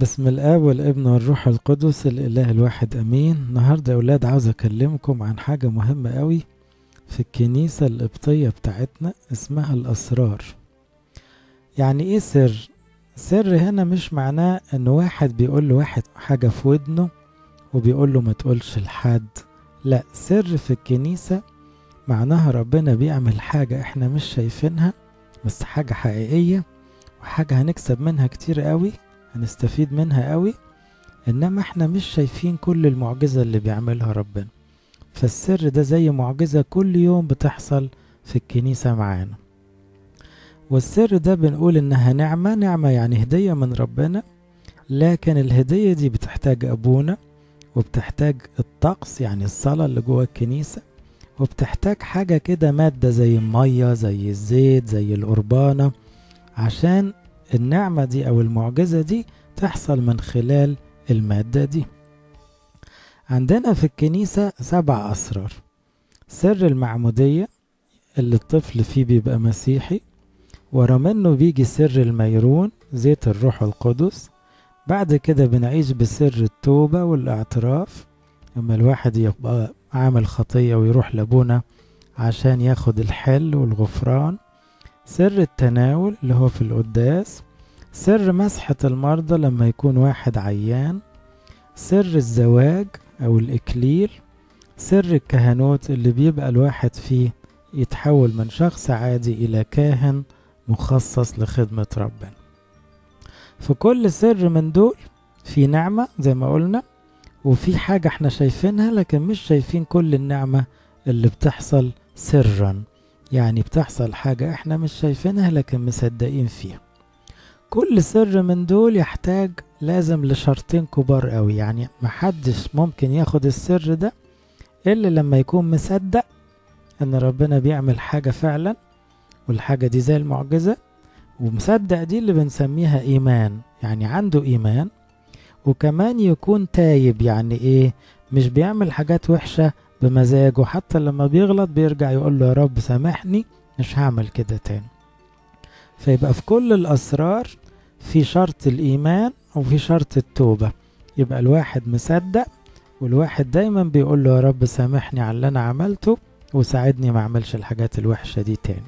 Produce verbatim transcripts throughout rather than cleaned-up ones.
بسم الآب والابن والروح القدس الإله الواحد أمين. النهاردة يا أولاد عاوز أكلمكم عن حاجة مهمة قوي في الكنيسة القبطية بتاعتنا، اسمها الأسرار. يعني إيه سر؟ سر هنا مش معناه إن واحد بيقول له واحد حاجة في ودنه وبيقول له ما تقولش لحد. لا، سر في الكنيسة معناها ربنا بيعمل حاجة إحنا مش شايفينها، بس حاجة حقيقية وحاجة هنكسب منها كتير قوي، هنستفيد منها قوي، انما احنا مش شايفين كل المعجزة اللي بيعملها ربنا. فالسر ده زي معجزة كل يوم بتحصل في الكنيسة معانا، والسر ده بنقول انها نعمة. نعمة يعني هدية من ربنا، لكن الهدية دي بتحتاج ابونا، وبتحتاج الطقس يعني الصلاة اللي جوه الكنيسة، وبتحتاج حاجة كده مادة زي المية زي الزيت زي القربانة، عشان النعمة دي او المعجزة دي تحصل من خلال المادة دي. عندنا في الكنيسة سبع أسرار. سر المعمودية اللي الطفل فيه بيبقى مسيحي، ورا منه بيجي سر الميرون زيت الروح القدس. بعد كده بنعيش بسر التوبة والاعتراف، لما الواحد يبقى عامل خطية ويروح لابونا عشان ياخد الحل والغفران. سر التناول اللي هو في القداس. سر مسحة المرضى لما يكون واحد عيان. سر الزواج أو الإكليل. سر الكهنوت اللي بيبقى الواحد فيه يتحول من شخص عادي إلى كاهن مخصص لخدمة ربنا. في كل سر من دول في نعمة زي ما قلنا، وفي حاجة احنا شايفينها لكن مش شايفين كل النعمة اللي بتحصل سرا. يعني بتحصل حاجة احنا مش شايفينها لكن مصدقين فيها. كل سر من دول يحتاج لازم لشرطين كبار قوي، يعني محدش ممكن ياخد السر ده إلا لما يكون مصدق ان ربنا بيعمل حاجة فعلا، والحاجة دي زي المعجزة، ومصدق دي اللي بنسميها إيمان، يعني عنده إيمان. وكمان يكون تايب، يعني إيه؟ مش بيعمل حاجات وحشة بمزاجه، حتى لما بيغلط بيرجع يقول له يا رب سامحني مش هعمل كده تاني. فيبقى في كل الأسرار في شرط الإيمان وفي شرط التوبة. يبقى الواحد مصدق، والواحد دايما بيقول له يا رب سامحني على اللي أنا عملته وساعدني ما أعملش الحاجات الوحشة دي تاني.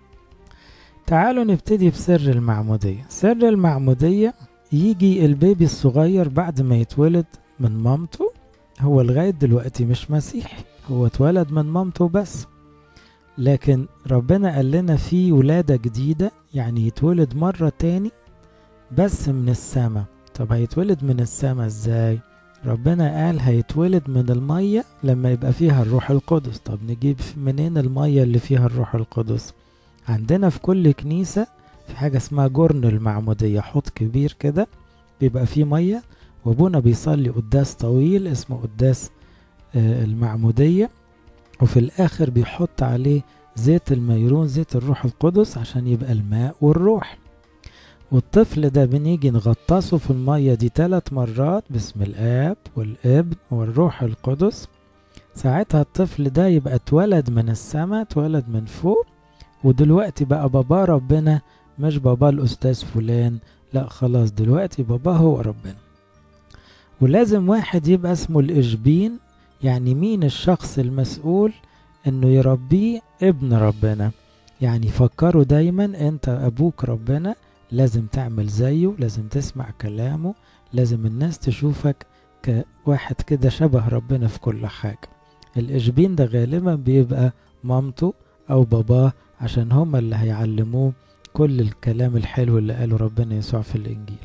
تعالوا نبتدي بسر المعمودية. سر المعمودية يجي البيبي الصغير بعد ما يتولد من مامته. هو لغاية دلوقتي مش مسيحي، هو اتولد من مامته بس، لكن ربنا قال لنا في ولادة جديدة، يعني يتولد مرة تاني بس من السماء. طب هيتولد من السماء ازاي؟ ربنا قال هيتولد من المية لما يبقى فيها الروح القدس. طب نجيب منين المية اللي فيها الروح القدس؟ عندنا في كل كنيسة في حاجة اسمها جرن المعمودية، حوض كبير كده بيبقى فيه مية، وابونا بيصلي قداس طويل اسمه قداس آه المعمودية، وفي الآخر بيحط عليه زيت الميرون زيت الروح القدس عشان يبقى الماء والروح. والطفل ده بنيجي نغطسه في المية دي ثلاث مرات باسم الآب والابن والروح القدس. ساعتها الطفل ده يبقى اتولد من السماء، اتولد من فوق، ودلوقتي بقى بابا ربنا، مش بابا الأستاذ فلان، لا خلاص دلوقتي بابا هو ربنا. ولازم واحد يبقى اسمه الإشبين، يعني مين الشخص المسؤول انه يربيه؟ ابن ربنا. يعني فكروا دايما انت ابوك ربنا، لازم تعمل زيه، لازم تسمع كلامه، لازم الناس تشوفك كواحد كده شبه ربنا في كل حاجة. الإشبين ده غالبا بيبقى مامته او باباه، عشان هما اللي هيعلموه كل الكلام الحلو اللي قاله ربنا يسوع في الإنجيل.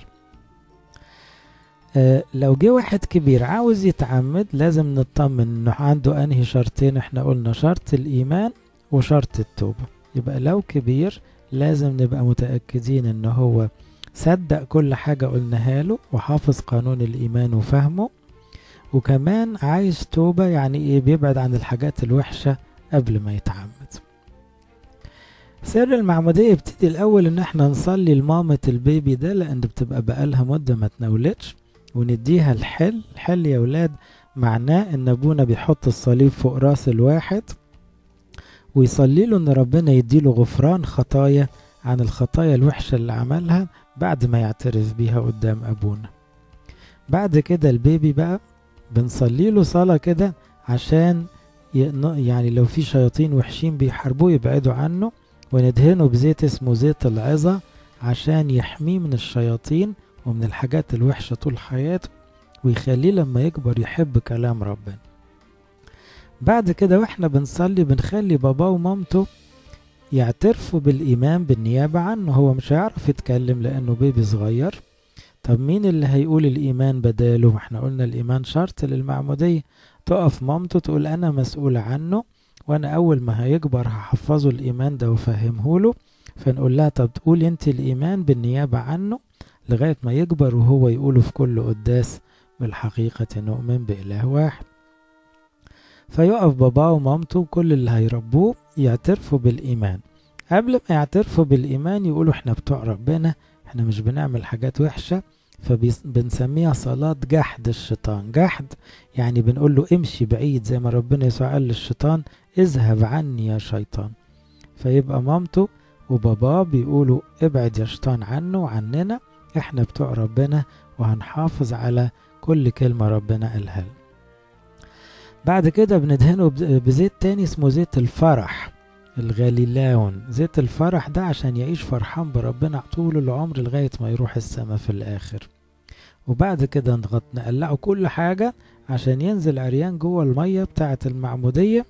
آه لو جه واحد كبير عاوز يتعمد لازم نطمن انه عنده انهي شرطين. احنا قلنا شرط الايمان وشرط التوبة. يبقى لو كبير لازم نبقى متأكدين انه هو صدق كل حاجة قلناها له، وحافظ قانون الايمان وفهمه، وكمان عايز توبة، يعني ايه؟ بيبعد عن الحاجات الوحشة قبل ما يتعمد. سر المعمودية يبتدي الاول ان احنا نصلي لمامة البيبي ده، لان بتبقى بقالها مدة ما تناولتش، ونديها الحل. الحل يا ولاد معناه ان ابونا بيحط الصليب فوق راس الواحد ويصلي له ان ربنا يديله غفران خطايا عن الخطايا الوحشة اللي عملها بعد ما يعترف بيها قدام ابونا. بعد كده البيبي بقى بنصلي له صلاة كده عشان يعني لو في شياطين وحشين بيحاربوه يبعدوا عنه، وندهنه بزيت اسمه زيت العظة عشان يحميه من الشياطين ومن الحاجات الوحشة طول حياته، ويخليه لما يكبر يحب كلام ربنا. بعد كده واحنا بنصلي بنخلي باباه ومامته يعترفوا بالإيمان بالنيابة عنه. هو مش هيعرف يتكلم لأنه بيبي صغير. طب مين اللي هيقول الإيمان بداله؟ احنا قلنا الإيمان شرط للمعمودية. تقف مامته تقول أنا مسؤولة عنه، وأنا أول ما هيكبر هحفظه الإيمان ده وفهمه له. فنقول لها طب تقول انت الإيمان بالنيابة عنه لغاية ما يكبر وهو يقوله في كل قداس بالحقيقة نؤمن بإله واحد. فيقف باباه ومامته وكل اللي هيربوه يعترفوا بالإيمان. قبل ما يعترفوا بالإيمان يقولوا احنا بتوع ربنا، احنا مش بنعمل حاجات وحشة. فبنسميها صلاة جحد الشيطان. جحد يعني بنقول له امشي بعيد، زي ما ربنا يسوع قال للشيطان اذهب عني يا شيطان. فيبقى مامته وباباه بيقولوا ابعد يا شيطان عنه وعننا، احنا بتوع ربنا وهنحافظ على كل كلمة ربنا قالها. بعد كده بندهنه بزيت تاني اسمه زيت الفرح الغاليلاون. زيت الفرح ده عشان يعيش فرحان بربنا طول العمر لغاية ما يروح السما في الآخر. وبعد كده نغط نقلعه كل حاجة عشان ينزل عريان جوه المية بتاعة المعمودية،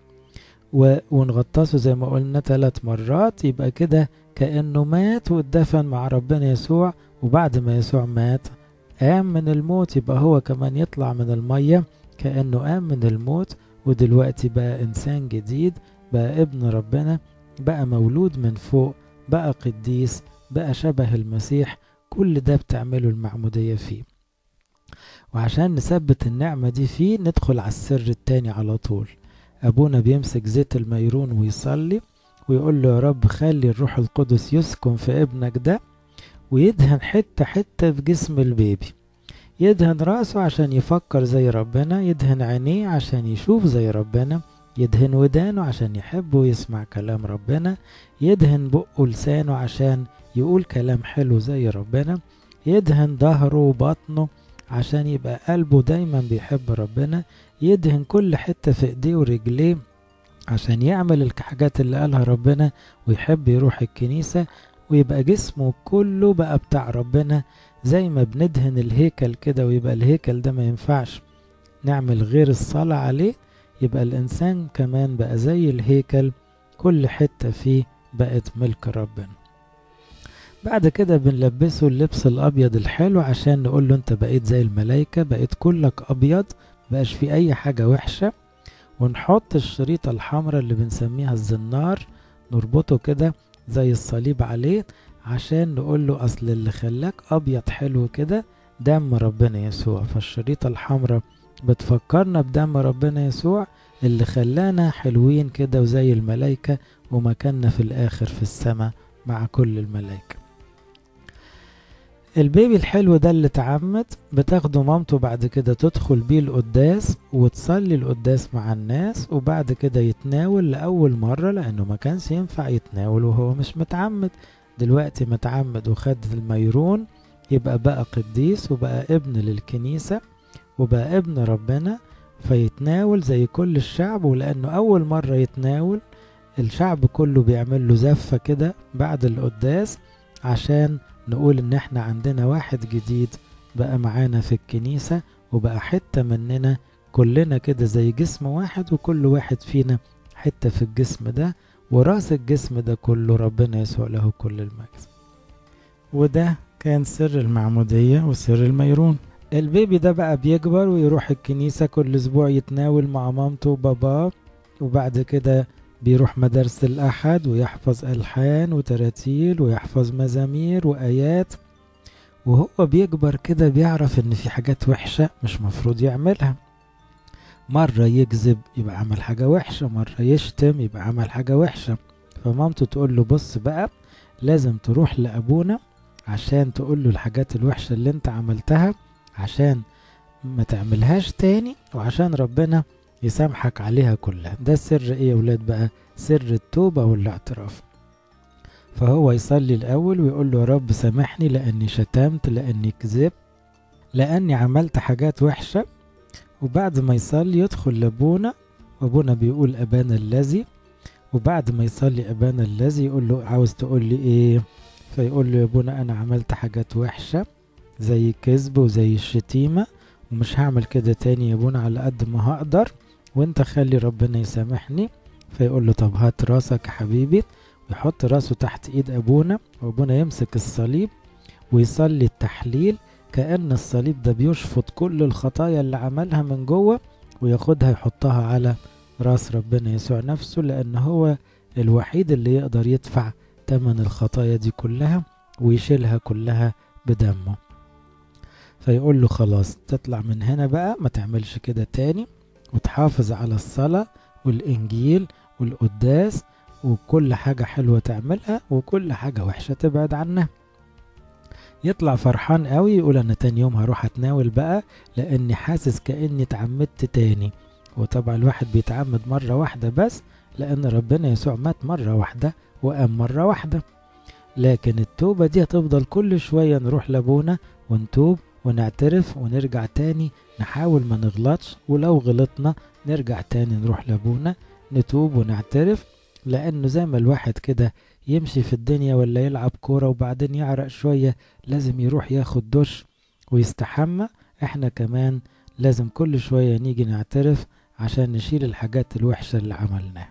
ونغطسه زي ما قلنا ثلاث مرات. يبقى كده كأنه مات واتدفن مع ربنا يسوع، وبعد ما يسوع مات قام من الموت، يبقى هو كمان يطلع من المية كأنه قام من الموت، ودلوقتي بقى إنسان جديد، بقى ابن ربنا، بقى مولود من فوق، بقى قديس، بقى شبه المسيح. كل ده بتعمله المعمودية فيه. وعشان نثبت النعمة دي فيه ندخل على السر التاني على طول. أبونا بيمسك زيت الميرون ويصلي ويقول له يا رب خلي الروح القدس يسكن في ابنك ده، ويدهن حتة حتة في جسم البيبي. يدهن رأسه عشان يفكر زي ربنا، يدهن عينيه عشان يشوف زي ربنا، يدهن ودانه عشان يحب ويسمع كلام ربنا، يدهن بقه لسانه عشان يقول كلام حلو زي ربنا، يدهن ظهره وبطنه عشان يبقى قلبه دايما بيحب ربنا، يدهن كل حتة في ايديه ورجليه عشان يعمل الحاجات اللي قالها ربنا ويحب يروح الكنيسة، ويبقى جسمه كله بقى بتاع ربنا. زي ما بندهن الهيكل كده ويبقى الهيكل ده ما ينفعش نعمل غير الصلاة عليه، يبقى الإنسان كمان بقى زي الهيكل، كل حتة فيه بقت ملك ربنا. بعد كده بنلبسه اللبس الأبيض الحلو عشان نقول له انت بقيت زي الملائكة، بقيت كلك أبيض، بقاش في أي حاجة وحشة. ونحط الشريطة الحمراء اللي بنسميها الزنار، نربطه كده زي الصليب عليه عشان نقول له أصل اللي خلاك أبيض حلو كده دم ربنا يسوع. فالشريطة الحمراء بتفكرنا بدم ربنا يسوع اللي خلانا حلوين كده وزي الملائكة، ومكاننا في الآخر في السماء مع كل الملائكة. البيبي الحلو ده اللي اتعمد بتاخده مامته بعد كده تدخل بيه القداس وتصلي القداس مع الناس، وبعد كده يتناول لأول مرة لأنه ما كانش ينفع يتناول وهو مش متعمد. دلوقتي متعمد وخد الميرون، يبقى بقى قديس وبقى ابن للكنيسة وبقى ابن ربنا، فيتناول زي كل الشعب. ولأنه أول مرة يتناول الشعب كله بيعمل له زفة كده بعد القداس عشان نقول ان احنا عندنا واحد جديد بقى معانا في الكنيسة وبقى حتة مننا كلنا كده زي جسم واحد، وكل واحد فينا حتة في الجسم ده، وراس الجسم ده كله ربنا يسوع له كل المجد. وده كان سر المعمودية وسر الميرون. البيبي ده بقى بيكبر ويروح الكنيسة كل اسبوع يتناول مع مامته وباباه، وبعد كده بيروح مدارس الأحد ويحفظ ألحان وتراتيل ويحفظ مزامير وآيات. وهو بيكبر كده بيعرف ان في حاجات وحشة مش مفروض يعملها. مرة يكذب يبقى عمل حاجة وحشة، مرة يشتم يبقى عمل حاجة وحشة. فمامته تقول له بص بقى لازم تروح لأبونا عشان تقول له الحاجات الوحشة اللي انت عملتها عشان ما تعملهاش تاني، وعشان ربنا يسامحك عليها كلها. ده سر ايه يا ولاد بقى؟ سر التوبة والاعتراف. فهو يصلي الأول ويقول له يا رب سامحني لأني شتمت، لأني كذبت، لأني عملت حاجات وحشة. وبعد ما يصلي يدخل لأبونا، وأبونا بيقول أبانا الذي، وبعد ما يصلي أبانا الذي يقول له عاوز تقول لي إيه؟ فيقول له يا أبونا أنا عملت حاجات وحشة زي الكذب وزي الشتيمة، ومش هعمل كده تاني يا أبونا على قد ما هقدر، وانت خلي ربنا يسامحني. فيقول له طب هات راسك يا حبيبي، ويحط راسه تحت ايد ابونا، وابونا يمسك الصليب ويصلي التحليل، كأن الصليب ده بيشفط كل الخطايا اللي عملها من جوه، وياخدها يحطها على راس ربنا يسوع نفسه، لأن هو الوحيد اللي يقدر يدفع تمن الخطايا دي كلها ويشيلها كلها بدمه. فيقول له خلاص تطلع من هنا بقى، ما تعملش كده تاني، وتحافظ على الصلاة والإنجيل والقداس وكل حاجة حلوة تعملها، وكل حاجة وحشة تبعد عنها. يطلع فرحان قوي، يقول أنا تاني يوم هروح أتناول بقى، لأني حاسس كأني اتعمدت تاني. وطبعا الواحد بيتعمد مرة واحدة بس، لأن ربنا يسوع مات مرة واحدة وقام مرة واحدة، لكن التوبة دي هتفضل كل شوية نروح لابونا ونتوب ونعترف ونرجع تاني، نحاول ما نغلطش، ولو غلطنا نرجع تاني نروح لابونا نتوب ونعترف. لأنه زي ما الواحد كده يمشي في الدنيا ولا يلعب كورة وبعدين يعرق شوية لازم يروح ياخد دش ويستحمى، احنا كمان لازم كل شوية نيجي نعترف عشان نشيل الحاجات الوحشة اللي عملناها.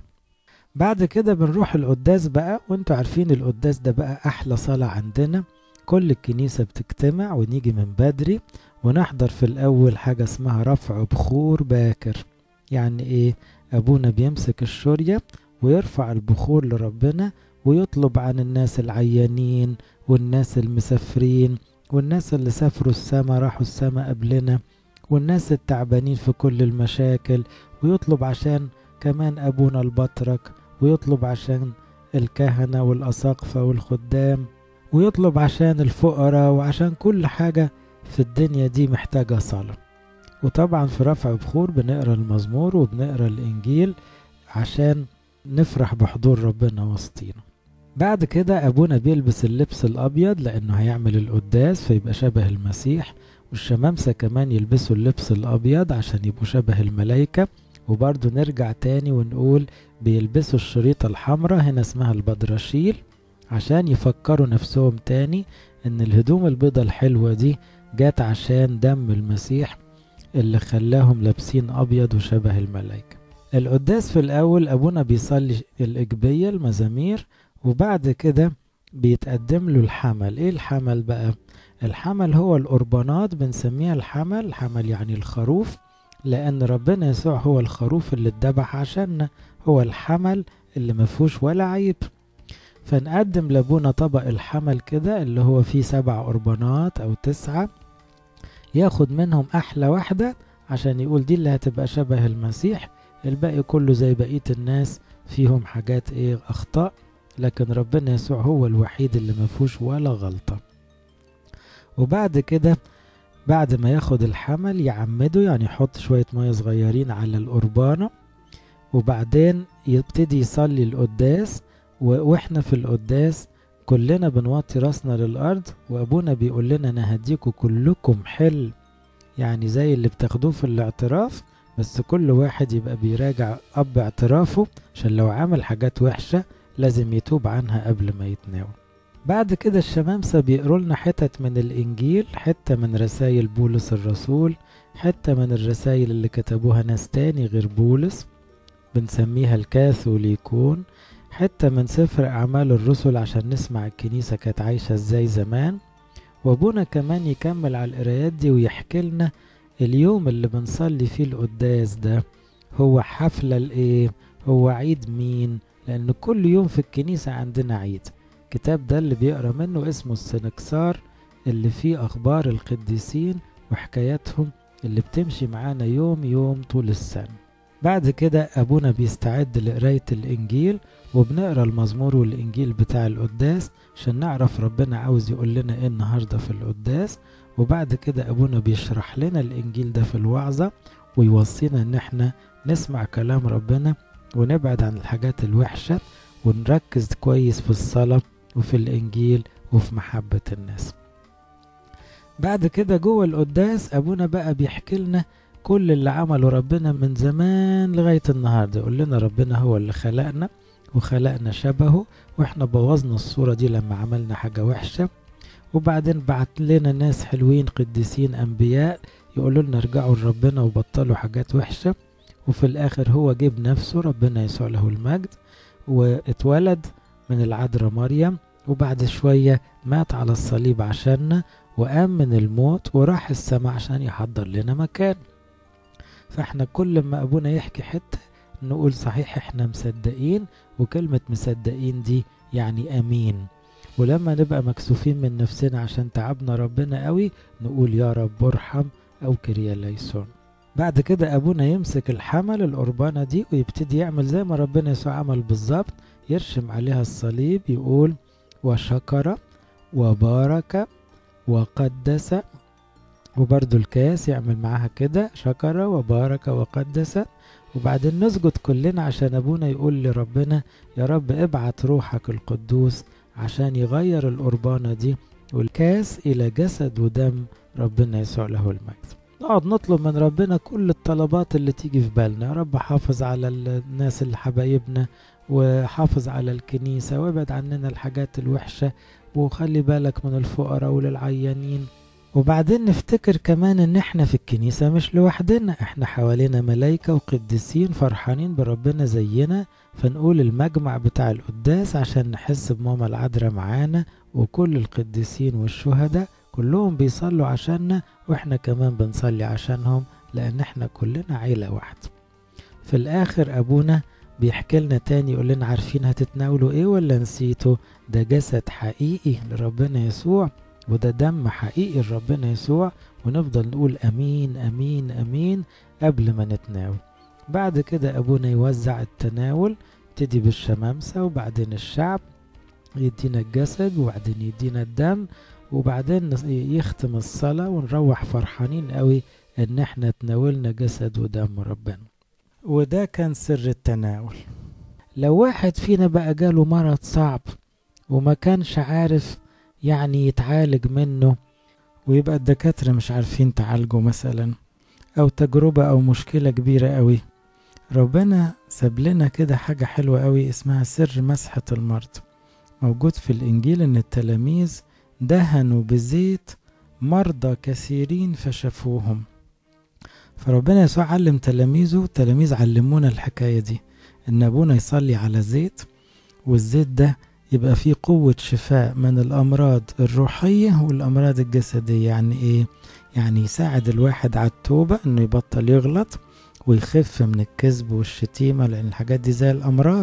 بعد كده بنروح القداس بقى، وانتوا عارفين القداس ده بقى أحلى صلاة عندنا. كل الكنيسة بتجتمع ونيجي من بدري ونحضر في الأول حاجة اسمها رفع بخور باكر. يعني ايه؟ أبونا بيمسك الشورية ويرفع البخور لربنا، ويطلب عن الناس العيانين والناس المسافرين والناس اللي سافروا السما راحوا السما قبلنا والناس التعبانين في كل المشاكل، ويطلب عشان كمان أبونا البطرك، ويطلب عشان الكهنة والأساقفة والخدام، ويطلب عشان الفقراء، وعشان كل حاجة في الدنيا دي محتاجة صلاة. وطبعا في رفع بخور بنقرأ المزمور وبنقرأ الإنجيل عشان نفرح بحضور ربنا وسطينا. بعد كده أبونا بيلبس اللبس الأبيض لأنه هيعمل القداس فيبقى شبه المسيح، والشمامسة كمان يلبسوا اللبس الأبيض عشان يبقوا شبه الملائكة. وبرضو نرجع تاني ونقول بيلبسوا الشريطة الحمراء، هنا اسمها البدرشيل، عشان يفكروا نفسهم تاني ان الهدوم البيضة الحلوة دي جات عشان دم المسيح اللي خلاهم لابسين أبيض وشبه الملائكة. القداس في الأول أبونا بيصلي الإجبية المزامير، وبعد كده بيتقدم له الحمل. إيه الحمل بقى؟ الحمل هو القربانات، بنسميها الحمل. الحمل يعني الخروف، لأن ربنا يسوع هو الخروف اللي اتذبح عشاننا، هو الحمل اللي مفهوش ولا عيب. فنقدم لابونا طبق الحمل كده اللي هو فيه سبع قربانات أو تسعة، ياخد منهم أحلى واحدة عشان يقول دي اللي هتبقى شبه المسيح، الباقي كله زي بقية الناس فيهم حاجات ايه أخطاء، لكن ربنا يسوع هو الوحيد اللي مفهوش ولا غلطة. وبعد كده بعد ما ياخد الحمل يعمده، يعني يحط شوية مية صغيرين على القربانة، وبعدين يبتدي يصلي القداس. واحنا في القداس كلنا بنوطي راسنا للأرض، وأبونا بيقول لنا أنا هديكوا كلكم حل، يعني زي اللي بتاخدوه في الاعتراف، بس كل واحد يبقى بيراجع أب اعترافه، عشان لو عمل حاجات وحشة لازم يتوب عنها قبل ما يتناول. بعد كده الشمامسة بيقروا لنا حتت من الإنجيل، حتة من رسائل بولس الرسول، حتة من الرسائل اللي كتبوها ناس تاني غير بولس بنسميها الكاثوليكون، حتة من سفر أعمال الرسل عشان نسمع الكنيسة كانت عايشة ازاي زمان. وابونا كمان يكمل على القرايات دي ويحكي لنا اليوم اللي بنصلي فيه القداس ده هو حفلة الايه، هو عيد مين، لأن كل يوم في الكنيسة عندنا عيد. الكتاب ده اللي بيقرأ منه اسمه السنكسار، اللي فيه أخبار القديسين وحكاياتهم اللي بتمشي معانا يوم يوم طول السنة. بعد كده أبونا بيستعد لقراية الإنجيل، وبنقرأ المزمور والإنجيل بتاع القداس عشان نعرف ربنا عاوز يقول لنا إيه النهاردة في القداس. وبعد كده أبونا بيشرح لنا الإنجيل ده في الوعظة، ويوصينا إن احنا نسمع كلام ربنا ونبعد عن الحاجات الوحشة، ونركز كويس في الصلاة وفي الإنجيل وفي محبة الناس. بعد كده جوه القداس أبونا بقى بيحكي لنا كل اللي عمله ربنا من زمان لغاية النهاردة. يقول لنا ربنا هو اللي خلقنا وخلقنا شبهه، واحنا بوظنا الصورة دي لما عملنا حاجة وحشة، وبعدين بعت لنا ناس حلوين قديسين أنبياء يقولوا لنا ارجعوا لربنا وبطلوا حاجات وحشة. وفي الآخر هو جيب نفسه ربنا يسوع له المجد واتولد من العذراء مريم، وبعد شوية مات على الصليب عشاننا وقام من الموت وراح السماء عشان يحضر لنا مكان. فاحنا كل ما أبونا يحكي حتة نقول صحيح احنا مصدقين، وكلمة مصدقين دي يعني أمين. ولما نبقى مكسوفين من نفسنا عشان تعبنا ربنا قوي نقول يا رب ارحم أو كريا ليسون. بعد كده أبونا يمسك الحمل القربانة دي ويبتدي يعمل زي ما ربنا يسوع عمل بالظبط، يرشم عليها الصليب، يقول وشكر وبارك وقدس. وبرضو الكاس يعمل معاها كده شكر وبارك وقدس. وبعدين نسجد كلنا عشان أبونا يقول لربنا يا رب ابعت روحك القدوس عشان يغير القربانة دي والكاس إلى جسد ودم ربنا يسوع له المجد. نقعد نطلب من ربنا كل الطلبات اللي تيجي في بالنا. يا رب حافظ على الناس اللي حبايبنا، وحافظ على الكنيسة، وابعد عننا الحاجات الوحشة، وخلي بالك من الفقراء وللعيانين. وبعدين نفتكر كمان ان احنا في الكنيسة مش لوحدنا، احنا حوالينا ملايكة وقديسين فرحانين بربنا زينا. فنقول المجمع بتاع القداس عشان نحس بماما العذراء معانا، وكل القديسين والشهداء كلهم بيصلوا عشاننا، واحنا كمان بنصلي عشانهم، لان احنا كلنا عيلة واحدة. في الاخر ابونا بيحكي لنا تاني يقول لنا عارفين هتتناولوا ايه ولا نسيتوا؟ ده جسد حقيقي لربنا يسوع، وده دم حقيقي لربنا يسوع. ونفضل نقول امين امين امين قبل ما نتناول. بعد كده ابونا يوزع التناول، يبتدي بالشمامسة وبعدين الشعب، يدينا الجسد وبعدين يدينا الدم، وبعدين يختم الصلاة ونروح فرحانين قوي ان احنا تناولنا جسد ودم ربنا. وده كان سر التناول. لو واحد فينا بقى جاله مرض صعب وما كانش عارف يعني يتعالج منه، ويبقى الدكاترة مش عارفين تعالجه مثلا، او تجربة او مشكلة كبيرة قوي، ربنا ساب لنا كده حاجة حلوة قوي اسمها سر مسحة المرض. موجود في الانجيل ان التلاميذ دهنوا بزيت مرضى كثيرين فشفوهم. فربنا يسوع علم تلاميذه، تلاميذ علمونا الحكاية دي، ان ابونا يصلي على زيت، والزيت ده يبقى فيه قوة شفاء من الأمراض الروحية والأمراض الجسدية. يعني إيه؟ يعني يساعد الواحد على التوبة، إنه يبطل يغلط، ويخف من الكذب والشتيمة، لأن الحاجات دي زي الأمراض.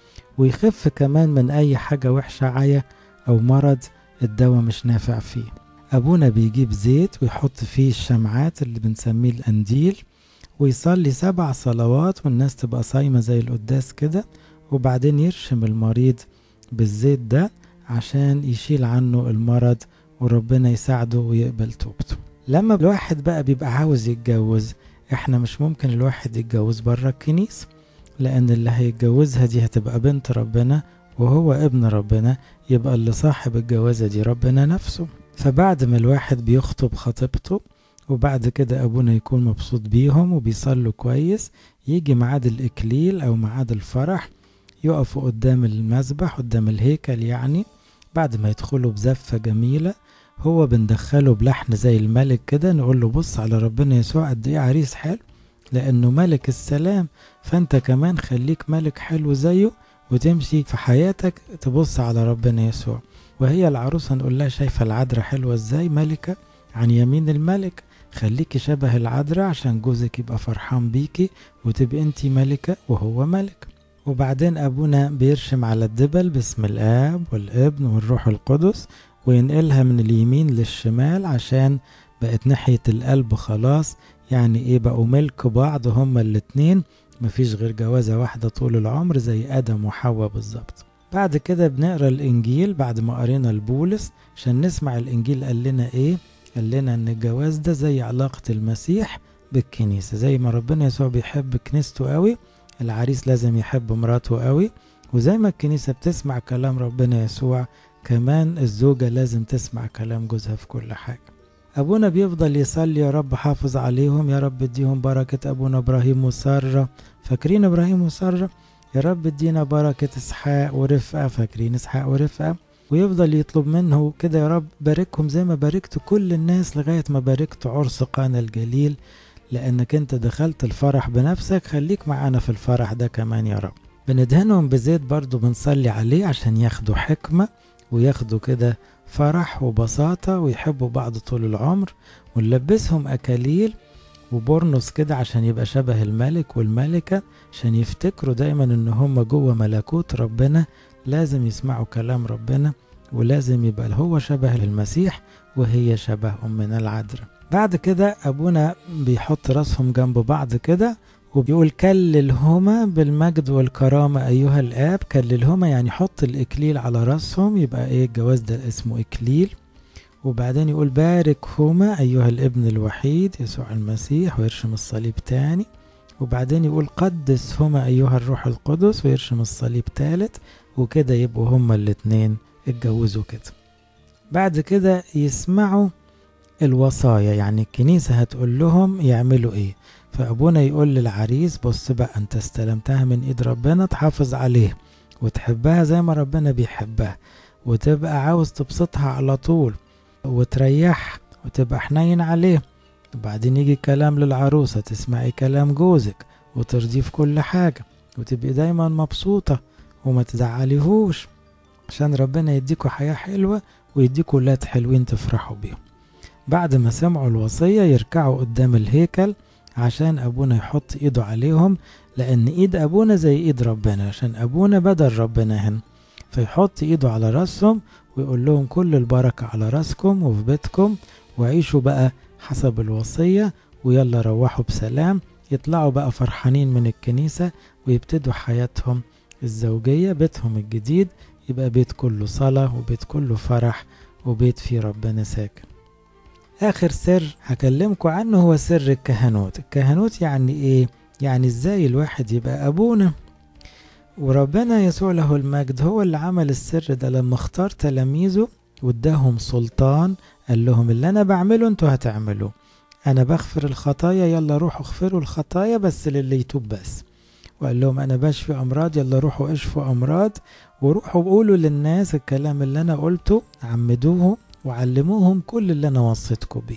ويخف كمان من أي حاجة وحشة، عيا أو مرض الدواء مش نافع فيه. أبونا بيجيب زيت ويحط فيه الشمعات اللي بنسميه الأنديل، ويصلي سبع صلوات والناس تبقى صايمة زي القداس كده، وبعدين يرشم المريض بالزيت ده عشان يشيل عنه المرض وربنا يساعده ويقبل توبته. لما الواحد بقى بيبقى عاوز يتجوز، احنا مش ممكن الواحد يتجوز برا الكنيسة، لان اللي هيتجوزها دي هتبقى بنت ربنا وهو ابن ربنا، يبقى اللي صاحب الجوازة دي ربنا نفسه. فبعد ما الواحد بيخطب خطيبته وبعد كده ابونا يكون مبسوط بيهم وبيصلوا كويس، يجي ميعاد الاكليل او ميعاد الفرح، يقفوا قدام المذبح قدام الهيكل، يعني بعد ما يدخلوا بزفة جميلة، هو بندخله بلحن زي الملك كده، نقول له بص على ربنا يسوع قد ايه عريس حلو، لانه ملك السلام، فانت كمان خليك ملك حلو زيه، وتمشي في حياتك تبص على ربنا يسوع. وهي العروسة نقول لها شايفة العذراء حلوة ازاي، ملكة عن يمين الملك، خليكي شبه العذراء عشان جوزك يبقى فرحان بيكي وتبقى انتي ملكة وهو ملك. وبعدين أبونا بيرشم على الدبل باسم الآب والابن والروح القدس، وينقلها من اليمين للشمال عشان بقت ناحية القلب خلاص. يعني ايه؟ بقوا ملك بعض هما الاتنين، مفيش غير جوازة واحدة طول العمر زي آدم وحواء بالظبط. بعد كده بنقرأ الإنجيل بعد ما قرينا البولس عشان نسمع الإنجيل قال لنا ايه. قال لنا ان الجواز ده زي علاقة المسيح بالكنيسة، زي ما ربنا يسوع بيحب كنيسته قوي، العريس لازم يحب مراته قوي، وزي ما الكنيسة بتسمع كلام ربنا يسوع، كمان الزوجة لازم تسمع كلام جوزها في كل حاجة. أبونا بيفضل يصلي يا رب حافظ عليهم، يا رب اديهم بركة أبونا إبراهيم وسارة، فاكرين إبراهيم وسارة؟ يا رب ادينا بركة إسحاق ورفقة، فاكرين إسحاق ورفقة؟ ويفضل يطلب منه كده يا رب باركهم زي ما باركت كل الناس لغاية ما باركت عرس قانا الجليل، لأنك أنت دخلت الفرح بنفسك، خليك معانا في الفرح ده كمان يا رب. بندهنهم بزيت برضو، بنصلي عليه عشان ياخدوا حكمة وياخدوا كده فرح وبساطة ويحبوا بعض طول العمر، ونلبسهم أكاليل وبورنوس كده عشان يبقى شبه الملك والملكة، عشان يفتكروا دايما ان هم جوه ملكوت ربنا، لازم يسمعوا كلام ربنا، ولازم يبقى هو شبه المسيح وهي شبه أمنا العذراء. بعد كده أبونا بيحط راسهم جنب بعض كده وبيقول كللهما بالمجد والكرامة أيها الآب. كللهما يعني حط الإكليل على راسهم، يبقى إيه الجواز ده اسمه إكليل. وبعدين يقول باركهما أيها الابن الوحيد يسوع المسيح، ويرشم الصليب تاني. وبعدين يقول قدسهما أيها الروح القدس، ويرشم الصليب تالت. وكده يبقوا هما الاتنين اتجوزوا كده. بعد كده يسمعوا الوصايا، يعني الكنيسة هتقول لهم يعملوا ايه. فأبونا يقول للعريس بص بقى انت استلمتها من ايد ربنا، تحافظ عليه وتحبها زي ما ربنا بيحبها، وتبقى عاوز تبسطها على طول وتريح وتبقى حنين عليه. وبعدين يجي كلام للعروسة، تسمعي كلام جوزك وترضيه في كل حاجة، وتبقي دايما مبسوطة وما تزعليهوش، عشان ربنا يديكوا حياة حلوة ويديكوا ولاد حلوين تفرحوا بيهم. بعد ما سمعوا الوصية يركعوا قدام الهيكل عشان أبونا يحط إيده عليهم، لأن إيد أبونا زي إيد ربنا، عشان أبونا بدل ربنا هنا، فيحط إيده على رأسهم ويقول لهم كل البركة على رأسكم وفي بيتكم، وعيشوا بقى حسب الوصية، ويلا روحوا بسلام. يطلعوا بقى فرحانين من الكنيسة ويبتدوا حياتهم الزوجية، بيتهم الجديد يبقى بيت كله صلاة وبيت كله فرح وبيت فيه ربنا ساكن. آخر سر هكلمكم عنه هو سر الكهنوت. الكهنوت يعني إيه؟ يعني إزاي الواحد يبقى أبونا، وربنا يسوع له المجد هو اللي عمل السر ده لما اختار تلاميذه واداهم سلطان، قال لهم اللي أنا بعمله انتوا هتعملوه، أنا بغفر الخطايا يلا روحوا اغفروا الخطايا بس للي يتوب بس، وقال لهم أنا بشفي أمراض يلا روحوا اشفوا أمراض، وروحوا قولوا للناس الكلام اللي أنا قلته، عمدوهم وعلموهم كل اللي أنا وصيتكم بيه.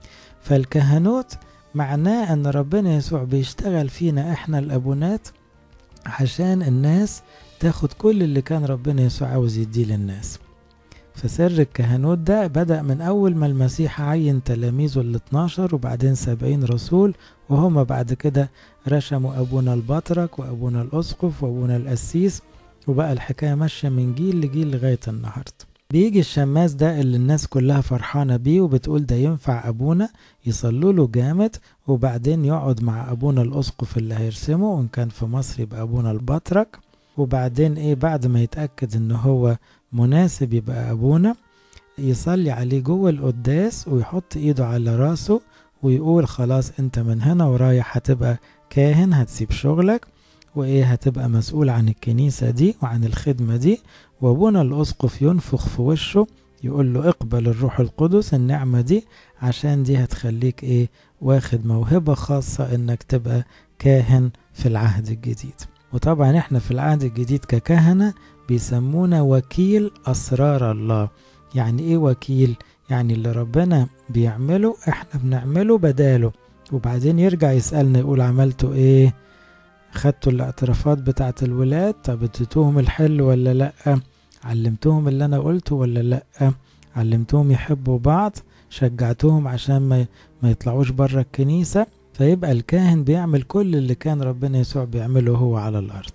فالكهنوت معناه أن ربنا يسوع بيشتغل فينا إحنا الأبونات عشان الناس تاخد كل اللي كان ربنا يسوع عاوز يديه للناس. فسر الكهنوت ده بدأ من أول ما المسيح عين تلاميذه الاثناشر وبعدين سبعين رسول، وهم بعد كده رشموا أبونا البطرك وأبونا الأسقف وأبونا القسيس، وبقى الحكاية ماشية من جيل لجيل لغاية النهاردة. بيجي الشماس ده اللي الناس كلها فرحانة بيه وبتقول ده ينفع أبونا، يصلوا له جامد، وبعدين يقعد مع أبونا الأسقف اللي هيرسمه، وإن كان في مصر يبقى أبونا البطرك، وبعدين إيه بعد ما يتأكد إن هو مناسب يبقى أبونا، يصلي عليه جوه القداس ويحط إيده على راسه ويقول خلاص أنت من هنا ورايح هتبقى كاهن، هتسيب شغلك وإيه هتبقى مسؤول عن الكنيسة دي وعن الخدمة دي. وابونا الأسقف ينفخ في وشه يقول له اقبل الروح القدس النعمة دي، عشان دي هتخليك ايه واخد موهبة خاصة انك تبقى كاهن في العهد الجديد. وطبعا احنا في العهد الجديد ككهنة بيسمونا وكيل أسرار الله. يعني ايه وكيل؟ يعني اللي ربنا بيعمله احنا بنعمله بداله، وبعدين يرجع يسألنا يقول عملتوا ايه؟ خدتوا الاعترافات بتاعت الولاد؟ طب اديتوهم الحل ولا لأ؟ علمتوهم اللي انا قلته ولا لأ؟ علمتوهم يحبوا بعض؟ شجعتوهم عشان ما, ما يطلعوش برا الكنيسة؟ فيبقى الكاهن بيعمل كل اللي كان ربنا يسوع بيعمله هو على الأرض.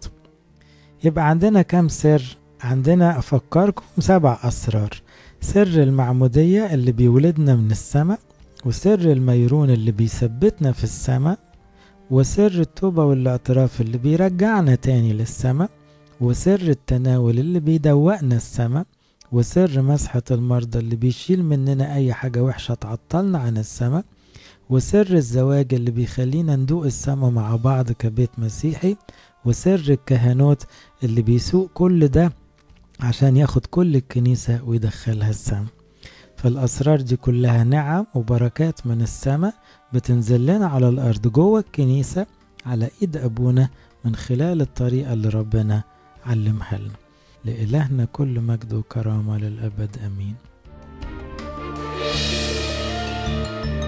يبقى عندنا كم سر؟ عندنا أفكركم سبع أسرار. سر المعمودية اللي بيولدنا من السماء، وسر الميرون اللي بيثبتنا في السماء، وسر التوبة والاعتراف اللي بيرجعنا تاني للسماء، وسر التناول اللي بيدوقنا السماء، وسر مسحة المرضى اللي بيشيل مننا أي حاجة وحشة تعطلنا عن السماء، وسر الزواج اللي بيخلينا ندوق السماء مع بعض كبيت مسيحي، وسر الكهنوت اللي بيسوق كل ده عشان ياخد كل الكنيسة ويدخلها السماء. فالأسرار دي كلها نعم وبركات من السماء بتنزل لنا على الأرض جوه الكنيسة على إيد أبونا من خلال الطريقة اللي ربنا علمها لنا. لإلهنا كل مجد وكرامة للأبد، أمين.